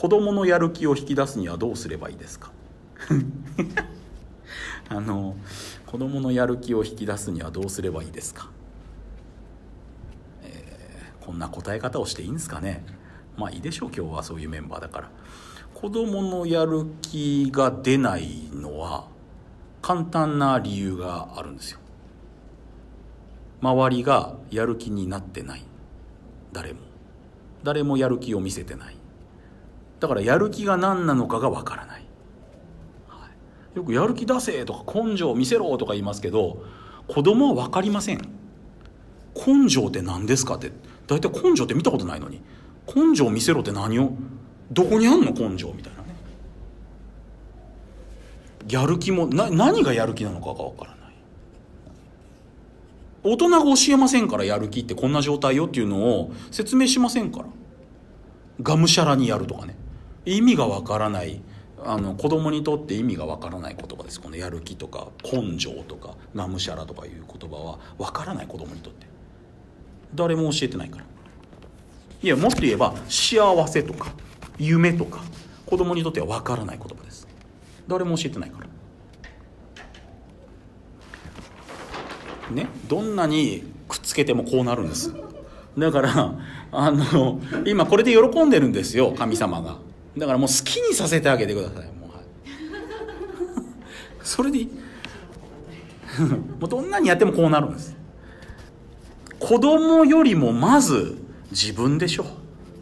子供のやる気を引き出すにはどうすればいいですか子供のやる気を引き出すにはどうすればいいですか、こんな答え方をしていいんですかね。まあいいでしょう、今日はそういうメンバーだから。子供のやる気が出ないのは簡単な理由があるんですよ。周りがやる気になってない。誰もやる気を見せてない。だからやる気が何なのかがわからない、よくやる気出せとか根性を見せろとか言いますけど、子供は分かりません。根性って何ですかって、大体根性って見たことないのに、根性を見せろって何を、どこにあんの根性みたいなね。やる気も何がやる気なのかが分からない。大人が教えませんから、やる気ってこんな状態よっていうのを説明しませんから。がむしゃらにやるとかね、意味が分からない、子供にとって意味が分からない言葉です。このやる気とか根性とかがむしゃらとかいう言葉は分からない、子供にとって。誰も教えてないから。いや、もっと言えば幸せとか夢とか子供にとっては分からない言葉です。誰も教えてないからね。どんなにくっつけてもこうなるんです。だから今これで喜んでるんですよ、神様が。だからもう好きにさせてあげてください。もう、はい、それでいいもうどんなにやってもこうなるんです。子供よりもまず自分でしょ。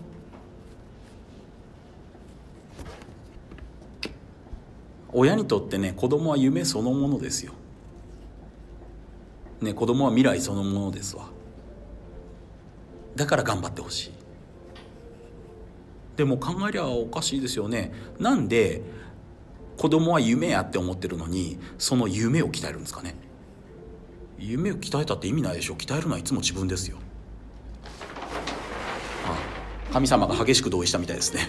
親にとってね、子供は夢そのものですよ、ね、子供は未来そのものですわ。だから頑張ってほしい。でも考えりゃおかしいですよね。なんで子供は夢やって思ってるのに、その夢を鍛えるんですかね。夢を鍛えたって意味ないでしょ。鍛えるのはいつも自分ですよ。神様が激しく同意したみたいですね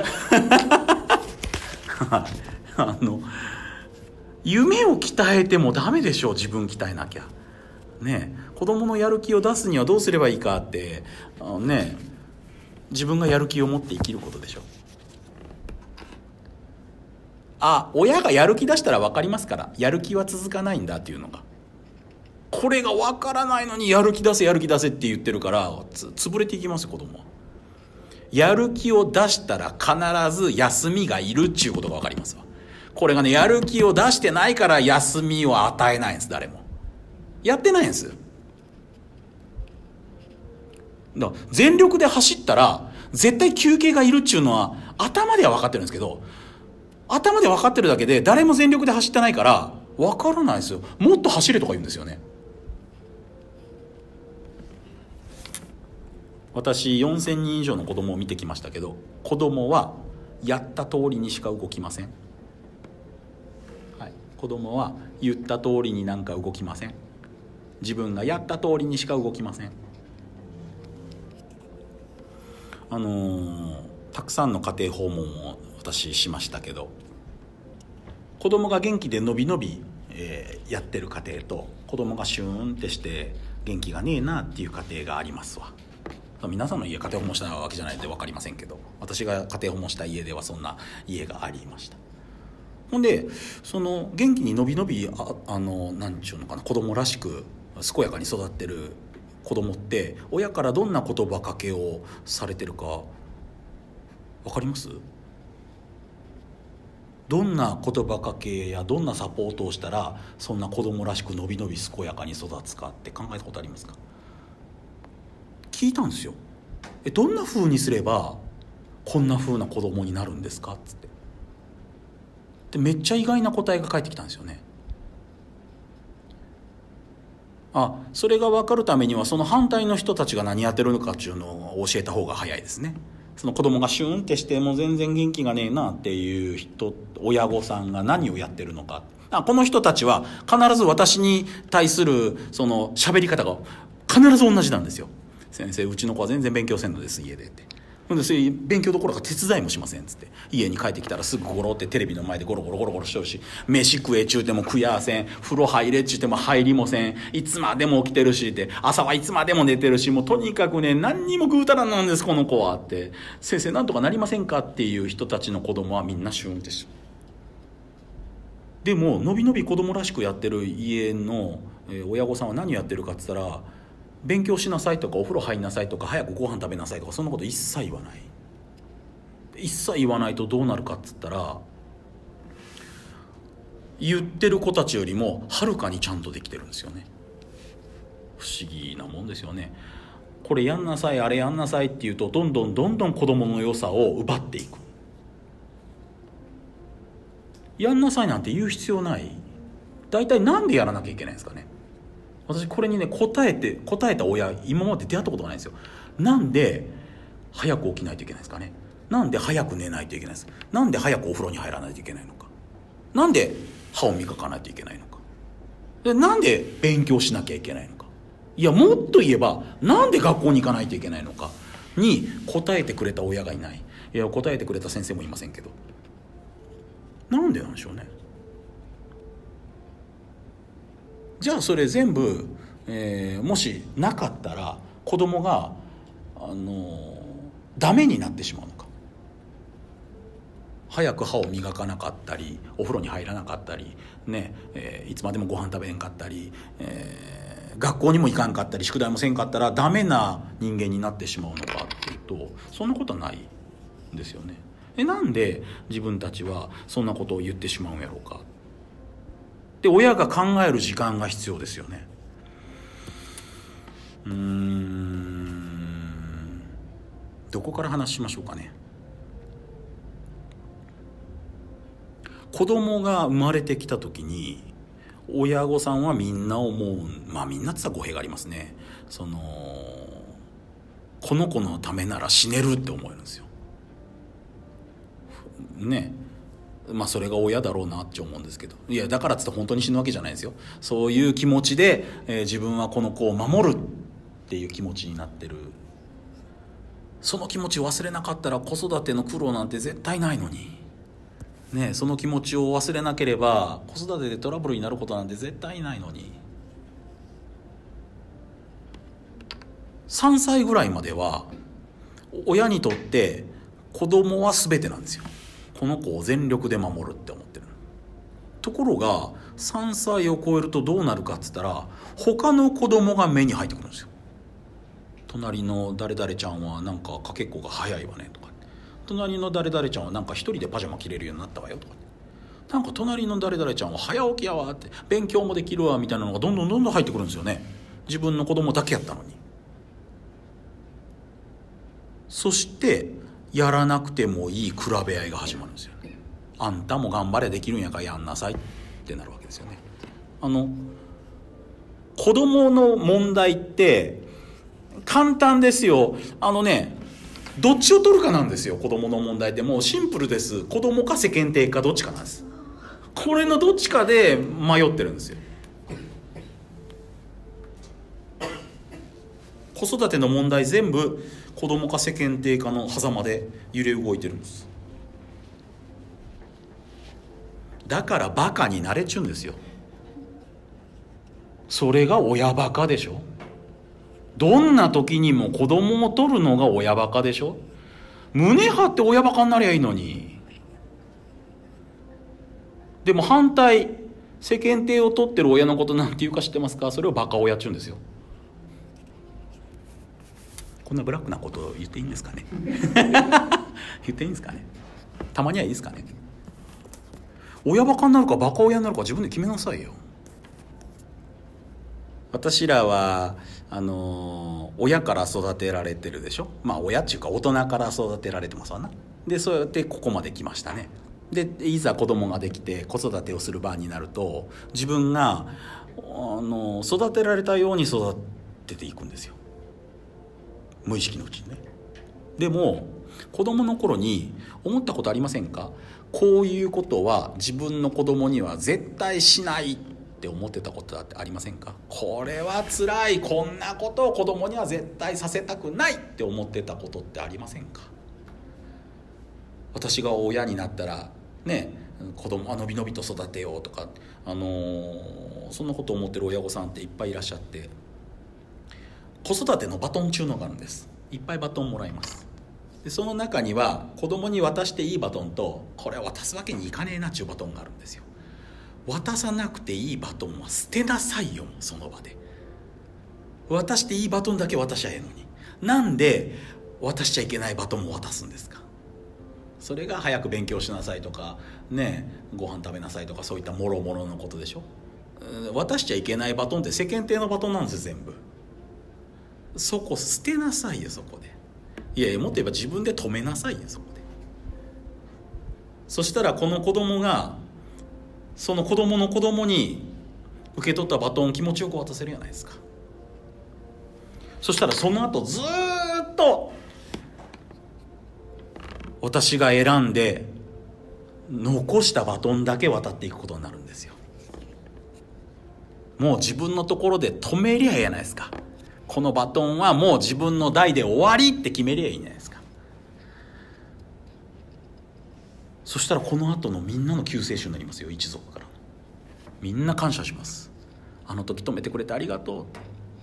夢を鍛えてもダメでしょ。自分鍛えなきゃね。子供のやる気を出すにはどうすればいいかってね、自分がやる気を持って生きることでしょ。親がやる気出したら分かりますから、やる気は続かないんだっていうのが。これが分からないのにやる気出せやる気出せって言ってるから潰れていきますよ、子供は。やる気を出したら必ず休みがいるっちゅうことが分かりますわ。これがね、やる気を出してないから休みを与えないんです。誰もやってないんです。だから全力で走ったら絶対休憩がいるっちゅうのは頭では分かってるんですけど、頭で分かってるだけで誰も全力で走ってないから分からないですよ。もっと走れとか言うんですよね。私4000人以上の子供を見てきましたけど、子供はやった通りにしか動きません、はい、子供は言った通りになんか動きません。自分がやった通りにしか動きません。たくさんの家庭訪問を私しましたけど、子供が元気でのびのび、やってる家庭と、子供がシューンってして元気がねえなっていう家庭がありますわ。皆さんの家家庭訪問したわけじゃないので分かりませんけど、私が家庭訪問した家ではそんな家がありました。ほんでその元気にのびのびなんちゅうのかな、子供らしく健やかに育ってる子供って親からどんな言葉かけをされてるか分かります？どんな言葉かけやどんなサポートをしたらそんな子供らしくのびのび健やかに育つかって考えたことありますか？聞いたんですよ。どんな風にすればこんな風な子供になるんですかっつって。でめっちゃ意外な答えが返ってきたんですよね。それが分かるためにはその反対の人たちが何やってるのかっていうのを教えた方が早いですね。その子供がシュンってしても全然元気がねえなっていう親御さんが何をやってるのか。この人たちは必ず私に対するその喋り方が必ず同じなんですよ。先生、うちの子は全然勉強せんのです家でって。 でそれ勉強どころか手伝いもしませんっつって、家に帰ってきたらすぐゴロってテレビの前でゴロゴロゴロゴロしとるし、飯食えちゅうても食やせん、風呂入れっちゅうても入りもせん、いつまでも起きてるしって、朝はいつまでも寝てるし、もうとにかくね何にも食うたらなんですこの子はって、先生なんとかなりませんかっていう人たちの子供はみんなシュンってし、でものびのび子供らしくやってる家の親御さんは何をやってるかって言ったら、勉強しなさいとかお風呂入んなさいとか早くご飯食べなさいとかそんなこと一切言わない。一切言わないとどうなるかっつったら、言ってる子たちよりもはるかにちゃんとできてるんですよね。不思議なもんですよね。これやんなさいあれやんなさいって言うとどんどんどんどん子供の良さを奪っていく。やんなさいなんて言う必要ない。大体なんでやらなきゃいけないんですかね。私これにね答えた親今まで出会ったことがないんですよ。なんで早く起きないといけないんですかね。なんで早く寝ないといけないんですか。なんで早くお風呂に入らないといけないのか。なんで歯を磨かないといけないのか。でなんで勉強しなきゃいけないのか。いやもっと言えばなんで学校に行かないといけないのかに答えてくれた親がいない。いや答えてくれた先生もいませんけど、なんでなんでしょうね。じゃあそれ全部、もしなかったら子供がダメになってしまうのか。早く歯を磨かなかったりお風呂に入らなかったり、ねいつまでもご飯食べへんかったり、学校にも行かんかったり宿題もせんかったらダメな人間になってしまうのかっていうと、そんなことはないんですよね。なんで自分たちはそんなことを言ってしまうんやろうか。で親が考える時間が必要ですよね。どこから話しましょうかね。子供が生まれてきた時に親御さんはみんな思う、まあみんなって言ったら語弊がありますね。この子のためなら死ねるって思えるんですよね。まあそれが親だろうなって思うんですけど、いやだからっつって本当に死ぬわけじゃないですよ。そういう気持ちで、自分はこの子を守るっていう気持ちになってる。その気持ちを忘れなかったら子育ての苦労なんて絶対ないのにね。その気持ちを忘れなければ子育てでトラブルになることなんて絶対ないのに。3歳ぐらいまでは親にとって子供は全てなんですよ。この子を全力で守るって思ってる。ところが3歳を超えるとどうなるかっつったら他の子供が目に入ってくるんですよ。隣の誰々ちゃんはなんかかけっこが早いわねとか、隣の誰々ちゃんはなんか一人でパジャマ着れるようになったわよとか、なんか隣の誰々ちゃんは早起きやわって勉強もできるわみたいなのがどんどんどんどん入ってくるんですよね。自分の子供だけやったのに。そしてやらなくてもいい比べ合いが始まるんですよね。あんたも頑張れできるんやからやんなさいってなるわけですよね。子供の問題って簡単ですよ。どっちを取るかなんですよ。子供の問題ってもうシンプルです。子供か世間体かどっちかなんです。これのどっちかで迷ってるんですよ。子育ての問題全部子供か世間体かの狭間で揺れ動いてるんです。だからバカになれちゅうんですよ。それが親バカでしょ。どんな時にも子供を取るのが親バカでしょ。胸張って親バカになりゃいいのに。でも反対、世間体を取ってる親のことなんていうか知ってますか。それをバカ親っちゅうんですよ。こんなブラックなことを言っていいんですかね言っていいんですかね。たまにはいいですかね。親バカになるかバカ親になるか自分で決めなさいよ。私らは親から育てられてるでしょ。まあ親っていうか大人から育てられてますわな。でそうやってここまで来ましたね。でいざ子供ができて子育てをする番になると自分が育てられたように育てていくんですよ、無意識のうちにね。でも子供の頃に思ったことありませんか。こういうことは自分の子供には絶対しないって思ってたことだってありませんか。これは辛い、こんなことを子供には絶対させたくないって思ってたことってありませんか。 私が親になったらね、子供はのびのびと育てようとか、そんなことを思ってる親御さんっていっぱいいらっしゃって、子育てのバトン中のがあるんです。いっぱいバトンもらいます。でその中には子供に渡していいバトンと、これは渡すわけにいかねえなっちゅうバトンがあるんですよ。渡さなくていいバトンは捨てなさいよ。その場で渡していいバトンだけ渡しゃええのに、なんで渡しちゃいけないバトンも渡すんですか。それが早く勉強しなさいとかね、ご飯食べなさいとか、そういったもろもろのことでしょ。渡しちゃいけないバトンって世間体のバトンなんですよ、全部。そこ捨てなさいよ、そこで。いやいや、もっと言えば自分で止めなさいよ、そこで。そしたらこの子供がその子供の子供に受け取ったバトンを気持ちよく渡せるじゃないですか。そしたらその後ずっと私が選んで残したバトンだけ渡っていくことになるんですよ。もう自分のところで止めりゃいいじゃないですか。このバトンはもう自分の代で終わりって決めりゃいいじゃないですか。そしたらこの後のみんなの救世主になりますよ。一族からみんな感謝します。あの時止めてくれてありがとうって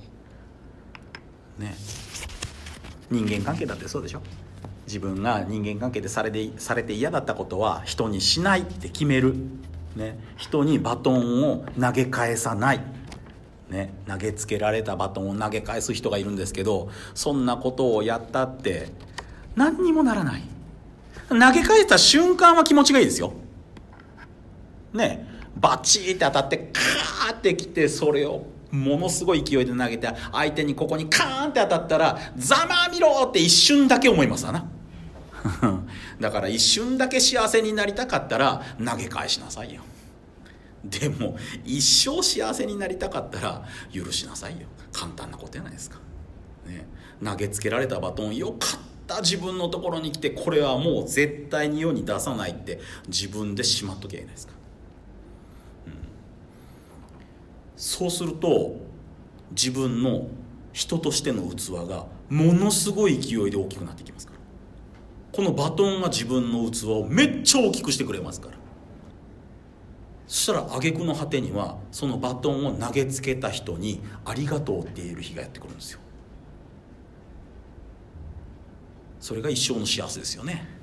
ね。人間関係だってそうでしょ。自分が人間関係でされて嫌だったことは人にしないって決める、ね、人にバトンを投げ返さない、ね、投げつけられたバトンを投げ返す人がいるんですけど、そんなことをやったって何にもならない。投げ返した瞬間は気持ちがいいですよね。バチーって当たってカーってきて、それをものすごい勢いで投げて相手にここにカーンって当たったらざまあみろって一瞬だけ思いますわなだから一瞬だけ幸せになりたかったら投げ返しなさいよ。でも一生幸せになりたかったら許しなさいよ。簡単なことじゃないですか、ね、投げつけられたバトンよかった自分のところに来て、これはもう絶対に世に出さないって自分でしまっときゃいけないですか、そうすると自分の人としての器がものすごい勢いで大きくなってきますから。このバトンが自分の器をめっちゃ大きくしてくれますから。そしたら挙句の果てにはそのバトンを投げつけた人にありがとうって言える日がやってくるんですよ。それが一生の幸せですよね。